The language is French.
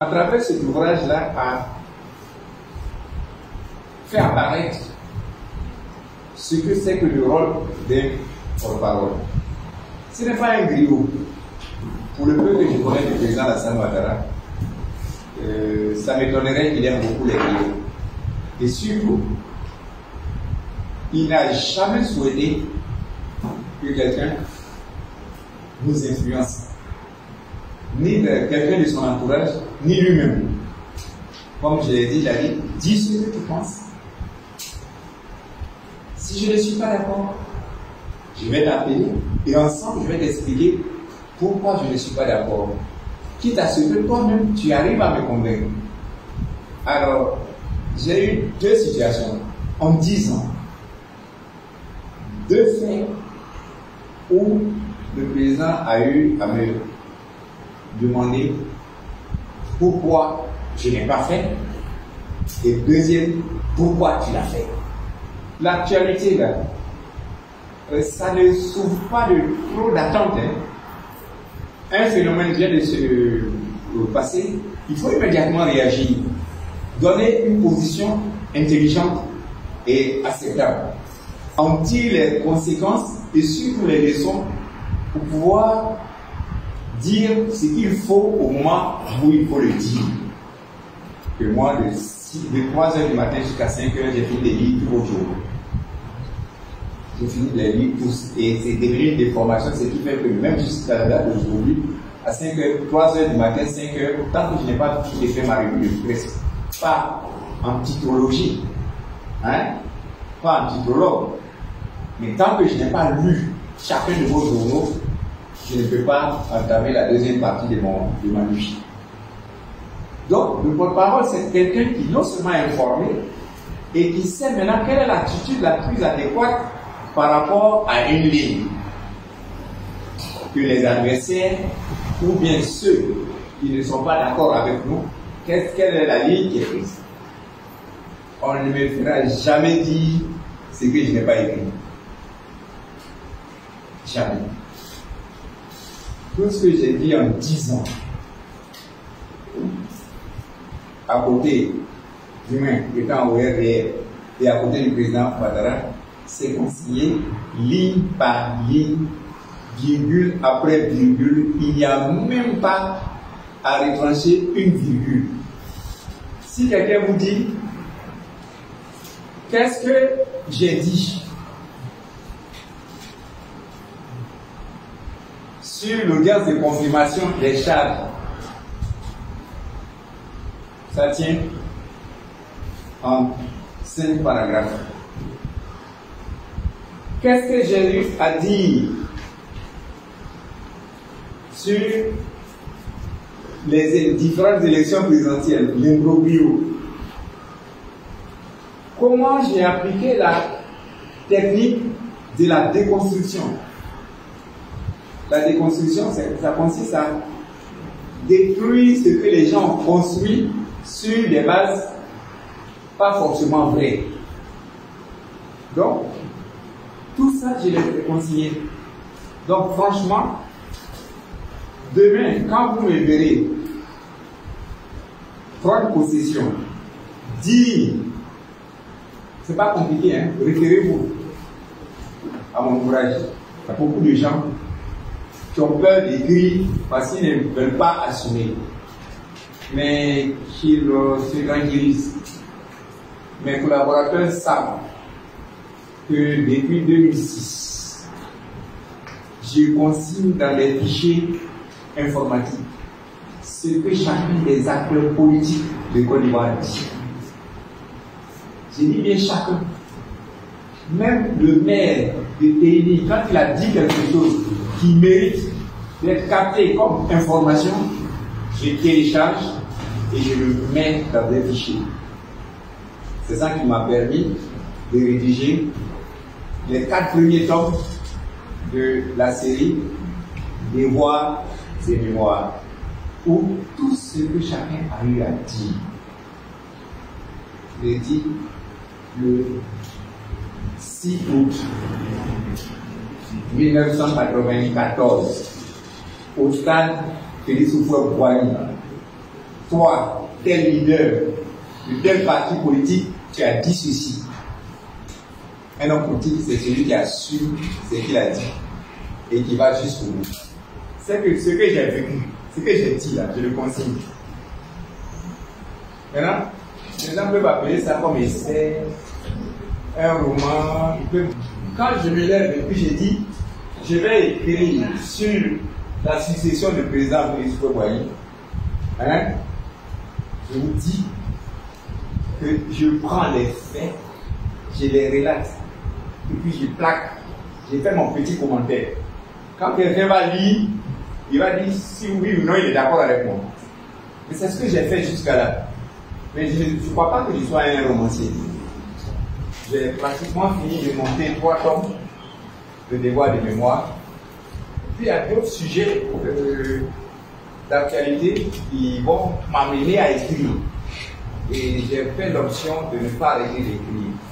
À travers cet ouvrage-là, a fait apparaître ce que c'est que le rôle d'un porte-parole. Ce n'est pas un griot. Pour le peu que je connais le président Alassane Ouattara, ça m'étonnerait qu'il aime beaucoup les griots. Et surtout, il n'a jamais souhaité que quelqu'un nous influence. Ni quelqu'un de son entourage, ni lui-même. Comme je l'ai dit, il a dit, dis ce que tu penses. Si je ne suis pas d'accord, je vais t'appeler et ensemble, je vais t'expliquer pourquoi je ne suis pas d'accord. Quitte à ce que toi-même, tu arrives à me convaincre. Alors, j'ai eu deux situations en 10 ans. Deux faits où le président a eu à me demander pourquoi je n'ai pas fait. Et deuxième, pourquoi tu l'as fait. L'actualité, là, ça ne souffre pas de trop d'attente. Un phénomène vient de se passer, il faut immédiatement réagir. Donner une position intelligente et acceptable. En tire les conséquences et surtout les leçons pour pouvoir dire ce qu'il faut au moment où il faut le dire. Que moi, de 3 h du matin jusqu'à 5 h, j'ai fini les livres tout au jour. J'ai fini les livres tous. Et c'est devenu des formations, ce qui fait que même jusqu'à la date d'aujourd'hui, à 5 h, 3 h du matin, 5 h, tant que je n'ai pas fait ma revue de presse, pas en titologie, hein, pas en titologue, mais tant que je n'ai pas lu chacun de vos journaux, je ne peux pas entamer la deuxième partie de ma vie. Donc, le porte-parole, c'est quelqu'un qui non seulement est informé, et qui sait maintenant quelle est l'attitude la plus adéquate par rapport à une ligne que les adversaires, ou bien ceux qui ne sont pas d'accord avec nous, quelle est la ligne qui est prise. On ne me fera jamais dire ce que je n'ai pas écrit. Jamais. Tout ce que j'ai dit en 10 ans, à côté du main étant au RDR et à côté du président Ouattara, c'est consigné ligne par ligne, virgule après virgule. Il n'y a même pas à retrancher une virgule. Si quelqu'un vous dit, qu'est-ce que j'ai dit sur l'audience de confirmation des charges, ça tient en 5 paragraphes. Qu'est-ce que j'ai eu à dire sur les différentes élections présidentielles, l'imbroglio? Comment j'ai appliqué la technique de la déconstruction? La déconstruction, ça consiste à détruire ce que les gens ont construit sur des bases pas forcément vraies. Donc, tout ça, je l'ai consigné. Donc, franchement, demain, quand vous me verrez prendre possession, dire, c'est pas compliqué, hein, référez-vous à mon courage. Il y a beaucoup de gens qui ont peur d'écrire parce qu'ils ne veulent pas assumer. Mais qu'ils se tranquillisent. Mes collaborateurs savent que depuis 2006, je consigne dans les fichiers informatiques ce que chacun des acteurs politiques de Côte d'Ivoire dit. Je dis bien chacun. Même le maire de Téhéni, quand il a dit quelque chose qui mérite d'être capté comme information, je télécharge et je le mets dans des fichiers. C'est ça qui m'a permis de rédiger les 4 premiers tomes de la série Devoirs et Mémoires, où tout ce que chacun a eu à dire. Je l'ai dit le 6 août 1994 au stade Félix Houphouët-Boigny toi, tel leader de tel parti politique, tu as dit ceci. Un homme politique, c'est celui qui assume ce qu'il a dit et qui va jusqu'au bout. C'est que ce que j'ai vécu, ce que j'ai dit là, je le consigne. Maintenant, les gens peuvent appeler ça comme essai, un roman. Quand je me lève et puis j'ai dit, je vais écrire sur la succession du président Félix Houphouët-Boigny, hein, je vous dis que je prends les faits, je les relate, et puis je plaque, je fais mon petit commentaire. Quand quelqu'un va lire, il va dire si oui ou non il est d'accord avec moi. Mais c'est ce que j'ai fait jusqu'à là. Mais je ne crois pas que je sois un romancier. J'ai pratiquement fini de monter 3 tomes de devoir de mémoire. Puis il y a d'autres sujets d'actualité qui vont m'amener à écrire. Et j'ai fait l'option de ne pas arrêter d'écrire.